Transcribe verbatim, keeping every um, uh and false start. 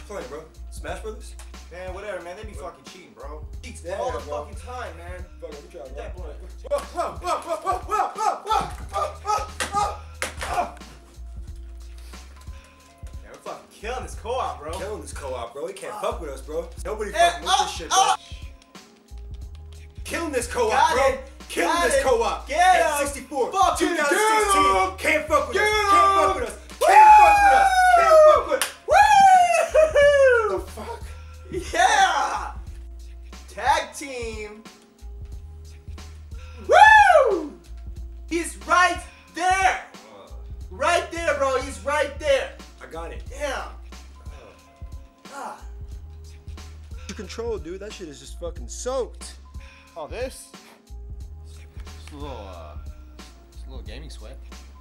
playing, bro? Smash Brothers? Man, whatever, man. They be fucking cheating, bro. Cheats Yeah, all the bro. fucking time, man. Fuck it, we try, bro. That boy. Whoa, whoa, whoa, whoa, whoa, whoa, whoa, whoa, whoa, whoa, whoa. Man, we're fucking killing this co-op, bro. Killing this co-op, bro. He can't uh, fuck with us, bro. Nobody hey, fucking with uh, this shit, bro. uh, Killing this co-op, Got bro. it. Killing Got this it. co-op. Get At him. sixty-four. Fuck twenty him. sixteen. Can't fuck with Get us. him. Can't fuck with us. Can't fuck with us. Can't fuck with us. Woo! The fuck? Yeah! Tag team. Woo! He's right there. Uh, Right there, bro. He's right there. I got it. Damn. Ah. Your control, dude. That shit is just fucking soaked. Oh, this? Just a little, uh, just a little gaming sweat.